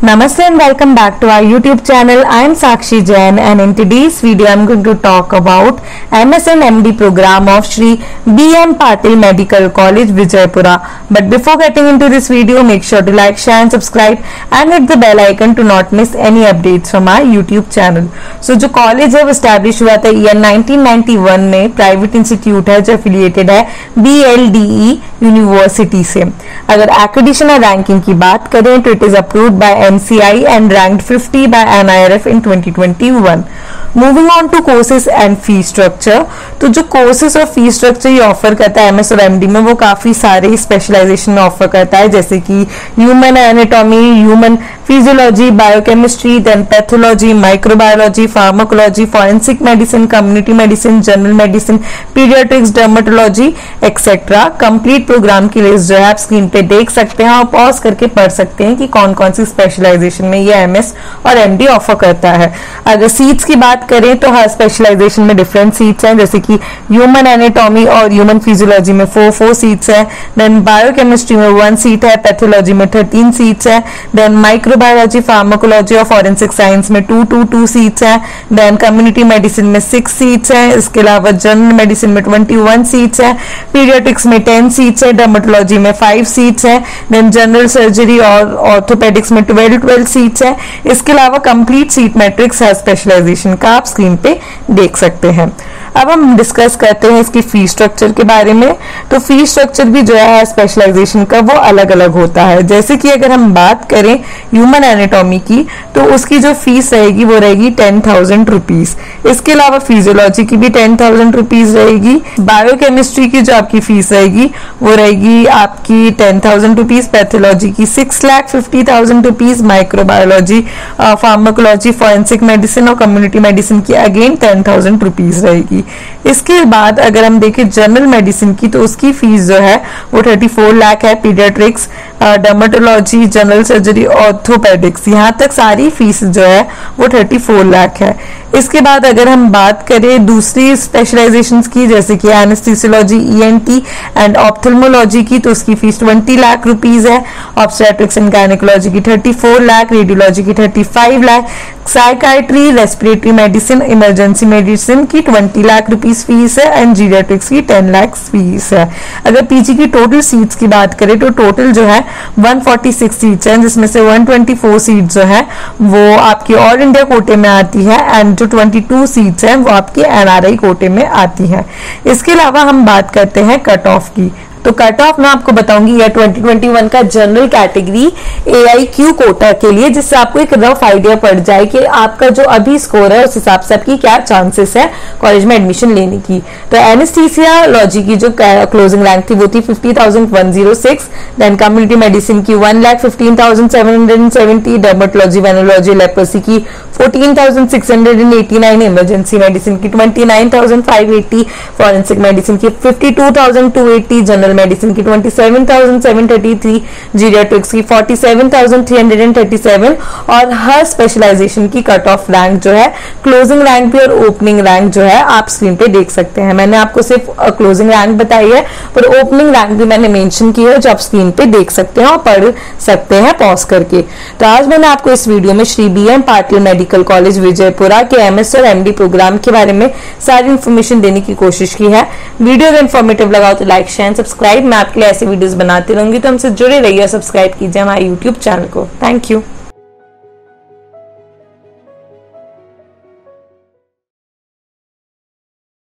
Namaste and welcome back to our YouTube channel. I am Sakshi Jain and in today's video I am going to talk about MSN MD program of Shri B.M. Patil Medical College, Vijaypura. But before getting into this video, make sure to like, share and subscribe and hit the bell icon to not miss any updates from our YouTube channel. So जो college है वो establish हुआ था year 1991 में, private institute है जो affiliated है BLDE university से। अगर एक्रेडिटेशन और रैंकिंग की बात करें तो it is approved by MCI and ranked 50 by NIRF in 2021. Moving on to courses and fee structure, तो जो कोर्सेज और फी स्ट्रक्चर ये ऑफर करता है MS और MD में वो काफी सारे स्पेशलाइजेशन ऑफर करता है, जैसे कि human anatomy, human physiology, biochemistry, then pathology, microbiology, pharmacology, forensic medicine, community medicine, general medicine, paediatrics, dermatology etcetera. Complete programme की लिस्ट जो है आप स्क्रीन पे देख सकते हैं और पॉज करके पढ़ सकते हैं कि कौन कौन सी स्पेशलाइजेशन में ये MS और MD ऑफर करता है। अगर सीट्स की बात करें तो हर स्पेशलाइजेशन में डिफरेंट सीट्स हैं, जैसे कि ह्यूमन एनाटॉमी और ह्यूमन फिजियोलॉजी में 4 सीट्स है, देन बायोकेमिस्ट्री में 1 सीट है, पैथोलॉजी में 13 सीट्स है, देन माइक्रोबायोलॉजी, फार्माकोलॉजी और फॉरेंसिक साइंस में 2 सीट्स है, देन कम्युनिटी मेडिसिन में 6 सीट्स है, इसके अलावा जनरल मेडिसिन में 21 सीट्स है, पीडियाट्रिक्स में 10 सीट्स है, डर्मेटोलॉजी में 5 सीट्स है, देन जनरल सर्जरी और ऑर्थोपेडिक्स में 12 सीट्स है। इसके अलावा कंप्लीट सीट मैट्रिक्स है स्पेशलाइजेशन का, आप स्क्रीन पे देख सकते हैं। अब हम डिस्कस करते हैं इसकी फी स्ट्रक्चर के बारे में। तो फी स्ट्रक्चर भी जो है स्पेशलाइजेशन का वो अलग अलग होता है। जैसे कि अगर हम बात करें ह्यूमन एनाटॉमी की तो उसकी जो फीस रहेगी वो रहेगी 10,000 रुपीज। इसके अलावा फिजियोलॉजी की भी 10,000 रुपीज रहेगी। बायोकेमिस्ट्री की जो आपकी फीस रहेगी वो रहेगी आपकी 10,000 रुपीज, पैथोलॉजी की 6,50,000 rupees, microbiology, pharmacology, forensic medicine और कम्युनिटी मेडिसिन की अगेन 10,000 रुपीज रहेगी। इसके बाद अगर हम देखें जनरल मेडिसिन की तो उसकी फीस जो है वो 34 लाख है। Paediatrics, dermatology, general surgery, orthopaedics, यहाँ तक सारी फीस जो है वो 34 लाख है। इसके बाद अगर हम बात करें दूसरी स्पेशलाइजेशंस की, जैसे कि एनेस्थेसियोलॉजी, ENT एंड ऑप्थेल्मोलॉजी की, तो उसकी फीस 20 लाख रुपीज है। ऑब्स्टेट्रिक्स एंड गायनेकोलॉजी की 34 लाख, रेडियोलॉजी की 35 lakh, psychiatry, respiratory medicine, emergency medicine की 20 लाख रुपीज फीस है एंड जीरियाट्रिक्स की 10 लाख फीस है। अगर PG की टोटल सीट्स की बात करें तो टोटल जो है 146 सीट्स हैं, जिसमें से 124 सीट जो है वो आपकी ऑल इंडिया कोटे में आती है एंड जो 22 सीट्स हैं वो आपके NRI कोटे में आती है। इसके अलावा हम बात करते हैं कट ऑफ की। तो कट ऑफ मैं आपको बताऊंगी ईयर 2021 का जनरल कैटेगरी AIQ कोटा के लिए, जिससे आपको एक रफ आइडिया पड़ जाए कि आपका जो अभी स्कोर है उस हिसाब से आपकी क्या चांसेस है कॉलेज में एडमिशन लेने की। तो एनेस्थीसियोलॉजी की जो क्लोजिंग रैंक थी वो थी 50,106, देन कम्युनिटी मेडिसिन की 1,15,770, डर्मेटोलॉजी, वेनोलॉजी, लेप्रोसी की 14,689, इमरजेंसी मेडिसिन की 29,580, फॉरेंसिक मेडिसिन की 52,280, जनरल मेडिसिन की 27,733, जीरियाट्रिक्स की 47,337 और हर स्पेशलाइजेशन की कट ऑफ रैंक जो है, क्लोजिंग रैंक भी और ओपनिंग रैंक जो है आप स्क्रीन पे देख सकते हैं। मैंने आपको सिर्फ क्लोजिंग रैंक बताई है पर ओपनिंग रैंक भी मैंने मेंशन की है जो आप स्क्रीन पे देख सकते हैं और पढ़ सकते हैं पॉज करके। तो आज मैंने आपको इस वीडियो में Shri BM Patil medical college Vijayapura के MS और MD प्रोग्राम के बारे में सारी इन्फॉर्मेशन देने की कोशिश की है। वीडियो अगर इन्फॉर्मेटिव लगा तो लाइक, शेयर, सब्सक्राइब। मैं आपके लिए ऐसे वीडियोस बनाती रहूंगी, तो हमसे जुड़े रहिए, सब्सक्राइब कीजिए हमारे YouTube चैनल को। Thank you.